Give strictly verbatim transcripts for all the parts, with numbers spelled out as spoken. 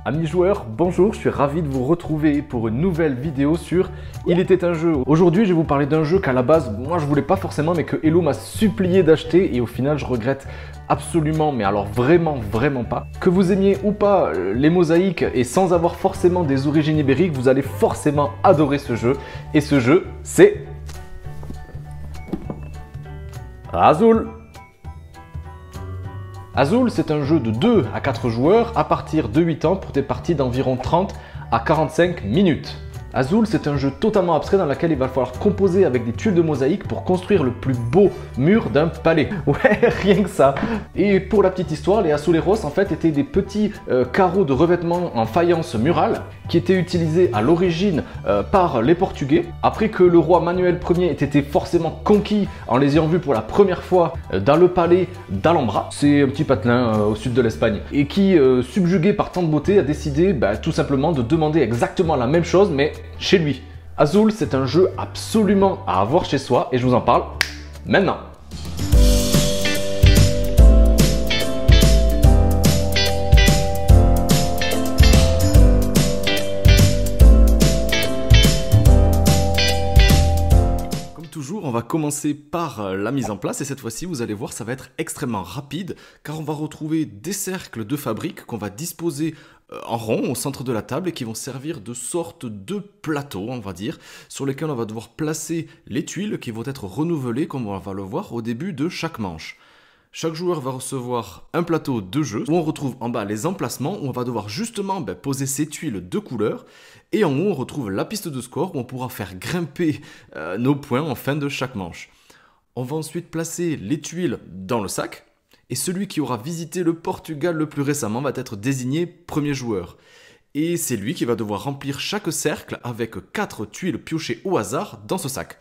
Amis joueurs, bonjour, je suis ravi de vous retrouver pour une nouvelle vidéo sur Il était un jeu. Aujourd'hui, je vais vous parler d'un jeu qu'à la base, moi je voulais pas forcément, mais que Hello m'a supplié d'acheter et au final je regrette absolument, mais alors vraiment, vraiment pas. Que vous aimiez ou pas les mosaïques et sans avoir forcément des origines ibériques, vous allez forcément adorer ce jeu. Et ce jeu, c'est Azul. Azul, c'est un jeu de deux à quatre joueurs à partir de huit ans pour des parties d'environ trente à quarante-cinq minutes. Azul, c'est un jeu totalement abstrait dans lequel il va falloir composer avec des tuiles de mosaïque pour construire le plus beau mur d'un palais. Ouais, rien que ça. Et pour la petite histoire, les azuleros en fait étaient des petits euh, carreaux de revêtement en faïence murale qui étaient utilisés à l'origine euh, par les Portugais. Après que le roi Manuel Ier ait été forcément conquis en les ayant vus pour la première fois euh, dans le palais d'Alhambra, c'est un petit patelin euh, au sud de l'Espagne, et qui, euh, subjugué par tant de beauté, a décidé bah, tout simplement de demander exactement la même chose, mais chez lui. Azul, c'est un jeu absolument à avoir chez soi et je vous en parle maintenant. Comme toujours, on va commencer par la mise en place et cette fois-ci, vous allez voir, ça va être extrêmement rapide car on va retrouver des cercles de fabrique qu'on va disposer en rond au centre de la table et qui vont servir de sorte de plateau, on va dire, sur lesquels on va devoir placer les tuiles qui vont être renouvelées comme on va le voir au début de chaque manche. Chaque joueur va recevoir un plateau de jeu où on retrouve en bas les emplacements où on va devoir justement ben, poser ses tuiles de couleur et en haut on retrouve la piste de score où on pourra faire grimper euh, nos points en fin de chaque manche. On va ensuite placer les tuiles dans le sac. Et celui qui aura visité le Portugal le plus récemment va être désigné premier joueur. Et c'est lui qui va devoir remplir chaque cercle avec quatre tuiles piochées au hasard dans ce sac.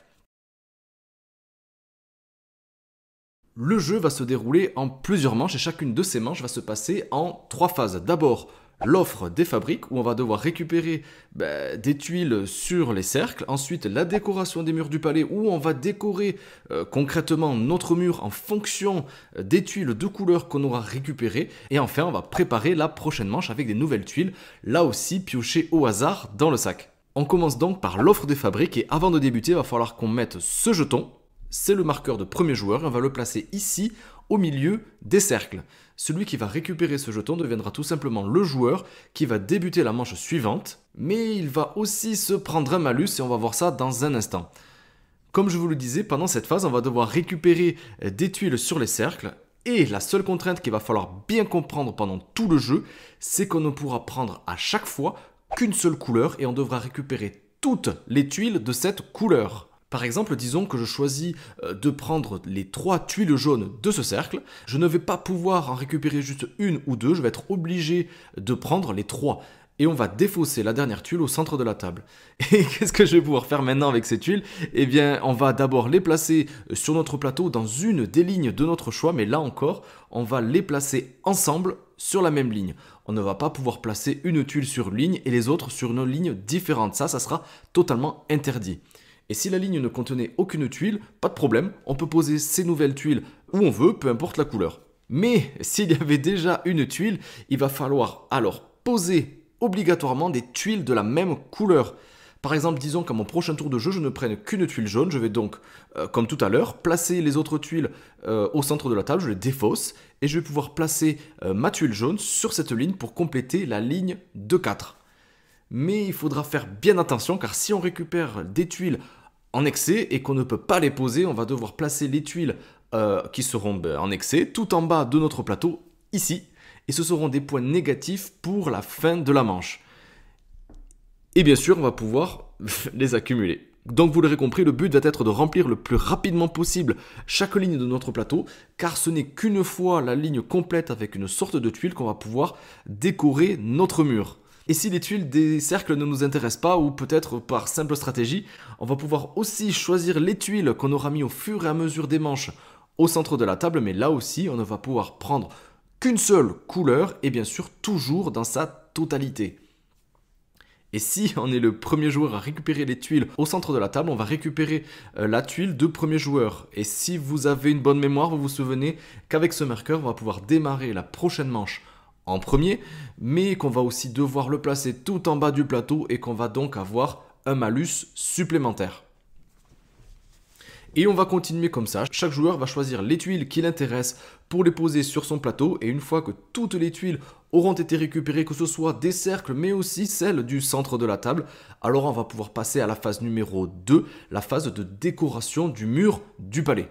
Le jeu va se dérouler en plusieurs manches et chacune de ces manches va se passer en trois phases. D'abord, l'offre des fabriques où on va devoir récupérer bah, des tuiles sur les cercles. Ensuite, la décoration des murs du palais où on va décorer euh, concrètement notre mur en fonction des tuiles de couleur qu'on aura récupérées. Et enfin, on va préparer la prochaine manche avec des nouvelles tuiles, là aussi piochées au hasard dans le sac. On commence donc par l'offre des fabriques et avant de débuter, il va falloir qu'on mette ce jeton. C'est le marqueur de premier joueur et on va le placer ici au milieu des cercles. Celui qui va récupérer ce jeton deviendra tout simplement le joueur qui va débuter la manche suivante, mais il va aussi se prendre un malus et on va voir ça dans un instant. Comme je vous le disais, pendant cette phase, on va devoir récupérer des tuiles sur les cercles et la seule contrainte qu'il va falloir bien comprendre pendant tout le jeu, c'est qu'on ne pourra prendre à chaque fois qu'une seule couleur et on devra récupérer toutes les tuiles de cette couleur. Par exemple, disons que je choisis de prendre les trois tuiles jaunes de ce cercle. Je ne vais pas pouvoir en récupérer juste une ou deux, je vais être obligé de prendre les trois. Et on va défausser la dernière tuile au centre de la table. Et qu'est-ce que je vais pouvoir faire maintenant avec ces tuiles? Eh bien, on va d'abord les placer sur notre plateau dans une des lignes de notre choix, mais là encore, on va les placer ensemble sur la même ligne. On ne va pas pouvoir placer une tuile sur une ligne et les autres sur une ligne différente. Ça, ça sera totalement interdit. Et si la ligne ne contenait aucune tuile, pas de problème, on peut poser ces nouvelles tuiles où on veut, peu importe la couleur. Mais s'il y avait déjà une tuile, il va falloir alors poser obligatoirement des tuiles de la même couleur. Par exemple, disons qu'à mon prochain tour de jeu, je ne prenne qu'une tuile jaune, je vais donc, euh, comme tout à l'heure, placer les autres tuiles euh, au centre de la table, je les défausse, et je vais pouvoir placer euh, ma tuile jaune sur cette ligne pour compléter la ligne de quatre. Mais il faudra faire bien attention car si on récupère des tuiles en excès et qu'on ne peut pas les poser, on va devoir placer les tuiles euh, qui seront ben, en excès tout en bas de notre plateau, ici. Et ce seront des points négatifs pour la fin de la manche. Et bien sûr, on va pouvoir les accumuler. Donc vous l'aurez compris, le but va être de remplir le plus rapidement possible chaque ligne de notre plateau, car ce n'est qu'une fois la ligne complète avec une sorte de tuile qu'on va pouvoir décorer notre mur. Et si les tuiles des cercles ne nous intéressent pas, ou peut-être par simple stratégie, on va pouvoir aussi choisir les tuiles qu'on aura mis au fur et à mesure des manches au centre de la table, mais là aussi on ne va pouvoir prendre qu'une seule couleur, et bien sûr toujours dans sa totalité. Et si on est le premier joueur à récupérer les tuiles au centre de la table, on va récupérer euh, la tuile de premier joueur. Et si vous avez une bonne mémoire, vous vous souvenez qu'avec ce marqueur, on va pouvoir démarrer la prochaine manche en premier, mais qu'on va aussi devoir le placer tout en bas du plateau et qu'on va donc avoir un malus supplémentaire. Et on va continuer comme ça. Chaque joueur va choisir les tuiles qui l'intéressent pour les poser sur son plateau. Et une fois que toutes les tuiles auront été récupérées, que ce soit des cercles, mais aussi celles du centre de la table, alors on va pouvoir passer à la phase numéro deux, la phase de décoration du mur du palais.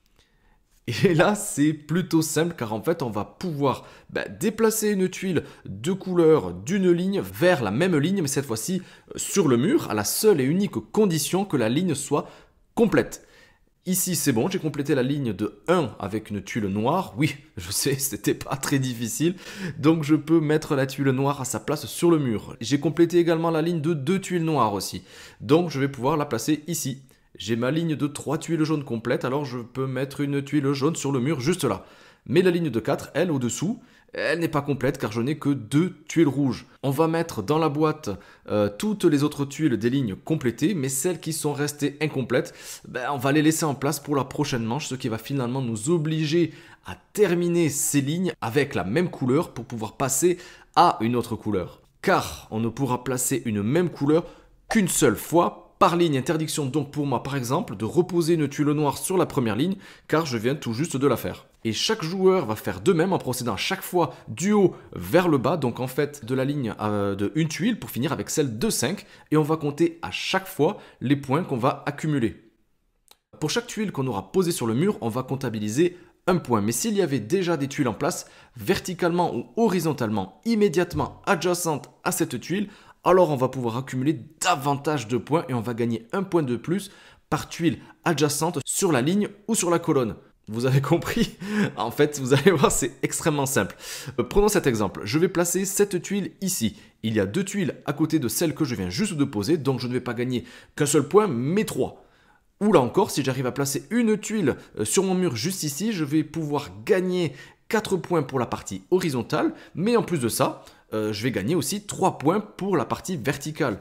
Et là, c'est plutôt simple car en fait, on va pouvoir bah, déplacer une tuile de couleur d'une ligne vers la même ligne, mais cette fois-ci sur le mur, à la seule et unique condition que la ligne soit complète. Ici, c'est bon, j'ai complété la ligne de un avec une tuile noire. Oui, je sais, c'était pas très difficile. Donc, je peux mettre la tuile noire à sa place sur le mur. J'ai complété également la ligne de deux tuiles noires aussi. Donc, je vais pouvoir la placer ici. J'ai ma ligne de trois tuiles jaunes complète, alors je peux mettre une tuile jaune sur le mur juste là. Mais la ligne de quatre, elle, au-dessous, elle n'est pas complète car je n'ai que deux tuiles rouges. On va mettre dans la boîte euh, toutes les autres tuiles des lignes complétées, mais celles qui sont restées incomplètes, ben, on va les laisser en place pour la prochaine manche, ce qui va finalement nous obliger à terminer ces lignes avec la même couleur pour pouvoir passer à une autre couleur. Car on ne pourra placer une même couleur qu'une seule fois par ligne. Interdiction donc pour moi par exemple de reposer une tuile noire sur la première ligne car je viens tout juste de la faire. Et chaque joueur va faire de même en procédant à chaque fois du haut vers le bas, donc en fait de la ligne euh, de une tuile pour finir avec celle de cinq et on va compter à chaque fois les points qu'on va accumuler. Pour chaque tuile qu'on aura posée sur le mur, on va comptabiliser un point. Mais s'il y avait déjà des tuiles en place, verticalement ou horizontalement, immédiatement adjacentes à cette tuile, alors on va pouvoir accumuler davantage de points et on va gagner un point de plus par tuile adjacente sur la ligne ou sur la colonne. Vous avez compris? En fait, vous allez voir, c'est extrêmement simple. Euh, prenons cet exemple. Je vais placer cette tuile ici. Il y a deux tuiles à côté de celle que je viens juste de poser, donc je ne vais pas gagner qu'un seul point, mais trois. Ou là encore, si j'arrive à placer une tuile sur mon mur juste ici, je vais pouvoir gagner quatre points pour la partie horizontale, mais en plus de ça, euh, je vais gagner aussi trois points pour la partie verticale.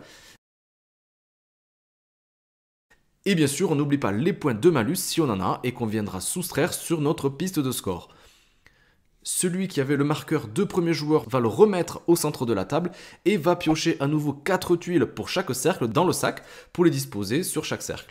Et bien sûr, on n'oublie pas les points de malus si on en a et qu'on viendra soustraire sur notre piste de score. Celui qui avait le marqueur de premier joueur va le remettre au centre de la table et va piocher à nouveau quatre tuiles pour chaque cercle dans le sac pour les disposer sur chaque cercle.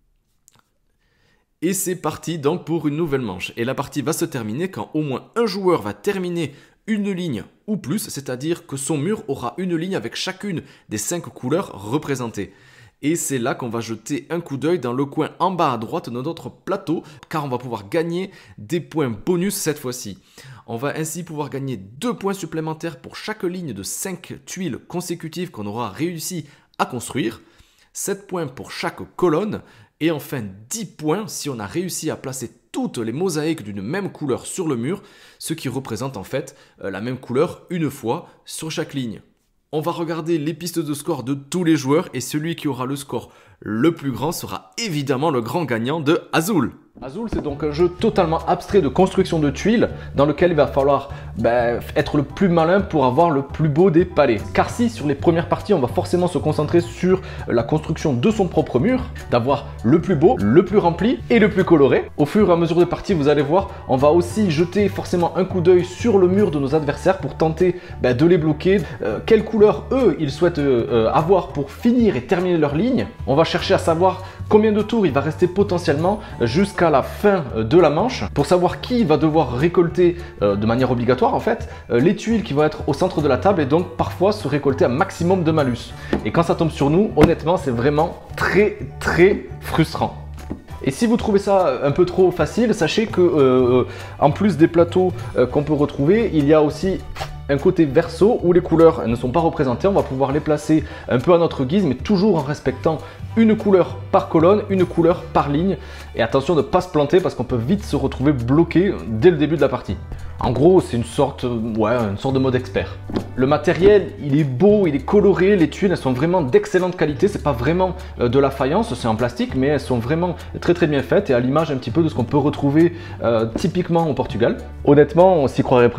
Et c'est parti donc pour une nouvelle manche. Et la partie va se terminer quand au moins un joueur va terminer une ligne ou plus, c'est-à-dire que son mur aura une ligne avec chacune des cinq couleurs représentées. Et c'est là qu'on va jeter un coup d'œil dans le coin en bas à droite de notre plateau, car on va pouvoir gagner des points bonus cette fois-ci. On va ainsi pouvoir gagner deux points supplémentaires pour chaque ligne de cinq tuiles consécutives qu'on aura réussi à construire, sept points pour chaque colonne, et enfin dix points si on a réussi à placer toutes les mosaïques d'une même couleur sur le mur, ce qui représente en fait la même couleur une fois sur chaque ligne. On va regarder les pistes de score de tous les joueurs et celui qui aura le score le plus grand sera évidemment le grand gagnant de Azul. Azul, c'est donc un jeu totalement abstrait de construction de tuiles dans lequel il va falloir ben, être le plus malin pour avoir le plus beau des palais. Car si sur les premières parties on va forcément se concentrer sur la construction de son propre mur, d'avoir le plus beau, le plus rempli et le plus coloré, au fur et à mesure des parties vous allez voir, on va aussi jeter forcément un coup d'œil sur le mur de nos adversaires pour tenter ben, de les bloquer, euh, quelle couleur eux ils souhaitent euh, avoir pour finir et terminer leur ligne. On va chercher à savoir combien de tours il va rester potentiellement jusqu'à la fin de la manche pour savoir qui va devoir récolter euh, de manière obligatoire en fait euh, les tuiles qui vont être au centre de la table et donc parfois se récolter un maximum de malus. Et quand ça tombe sur nous, honnêtement c'est vraiment très très frustrant. Et si vous trouvez ça un peu trop facile, sachez que euh, en plus des plateaux euh, qu'on peut retrouver, il y a aussi un côté verso où les couleurs ne sont pas représentées. On va pouvoir les placer un peu à notre guise, mais toujours en respectant une couleur par colonne, une couleur par ligne. Et attention de ne pas se planter parce qu'on peut vite se retrouver bloqué dès le début de la partie. En gros, c'est une sorte, ouais, une sorte de mode expert. Le matériel, il est beau, il est coloré, les tuiles, elles sont vraiment d'excellente qualité. C'est pas vraiment de la faïence, c'est en plastique, mais elles sont vraiment très très bien faites et à l'image un petit peu de ce qu'on peut retrouver euh, typiquement au Portugal. Honnêtement, on s'y croirait presque.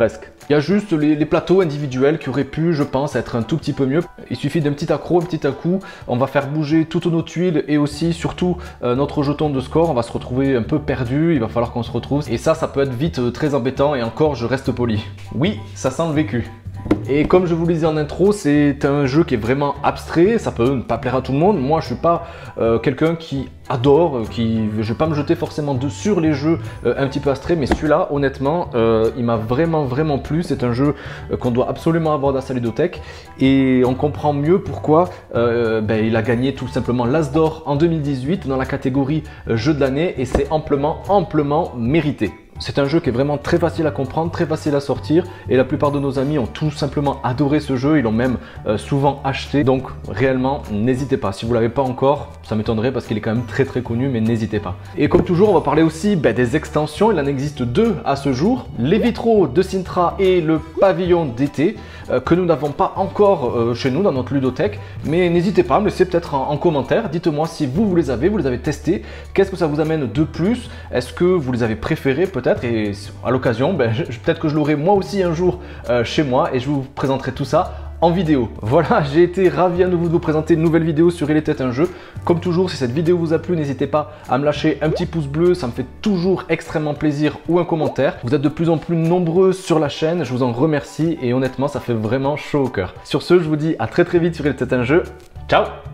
Il y a juste les, les plateaux individuels qui auraient pu, je pense, être un tout petit peu mieux. Il suffit d'un petit accro, un petit à-coup, on va faire bouger toutes nos tuiles et aussi, surtout, euh, notre jeton de score. On va se retrouver un peu perdu, il va falloir qu'on se retrouve. Et ça, ça peut être vite euh, très embêtant et encore, je reste poli. Oui, ça sent le vécu. Et comme je vous le disais en intro, c'est un jeu qui est vraiment abstrait, ça peut ne pas plaire à tout le monde. Moi, je suis pas euh, quelqu'un qui adore, qui, je vais pas me jeter forcément de, sur les jeux euh, un petit peu abstraits, mais celui-là, honnêtement, euh, il m'a vraiment vraiment plu. C'est un jeu euh, qu'on doit absolument avoir dans sa ludothèque et on comprend mieux pourquoi euh, ben, il a gagné tout simplement l'As d'or en deux mille dix-huit dans la catégorie euh, jeu de l'année et c'est amplement, amplement mérité. C'est un jeu qui est vraiment très facile à comprendre, très facile à sortir et la plupart de nos amis ont tout simplement adoré ce jeu, ils l'ont même euh, souvent acheté. Donc réellement, n'hésitez pas. Si vous ne l'avez pas encore, ça m'étonnerait parce qu'il est quand même très très connu, mais n'hésitez pas. Et comme toujours, on va parler aussi ben, des extensions. Il en existe deux à ce jour. Les vitraux de Sintra et le pavillon d'été euh, que nous n'avons pas encore euh, chez nous dans notre ludothèque. Mais n'hésitez pas à me laisser peut-être en, en commentaire. Dites-moi si vous, vous les avez, vous les avez testés. Qu'est-ce que ça vous amène de plus? Est-ce que vous les avez préférés peut-être? Et à l'occasion, ben, peut-être que je l'aurai moi aussi un jour euh, chez moi et je vous présenterai tout ça en vidéo. Voilà, j'ai été ravi à nouveau de vous présenter une nouvelle vidéo sur Il était un jeu. Comme toujours, si cette vidéo vous a plu, n'hésitez pas à me lâcher un petit pouce bleu, ça me fait toujours extrêmement plaisir, ou un commentaire. Vous êtes de plus en plus nombreux sur la chaîne, je vous en remercie et honnêtement, ça fait vraiment chaud au cœur. Sur ce, je vous dis à très très vite sur Il était un jeu. Ciao!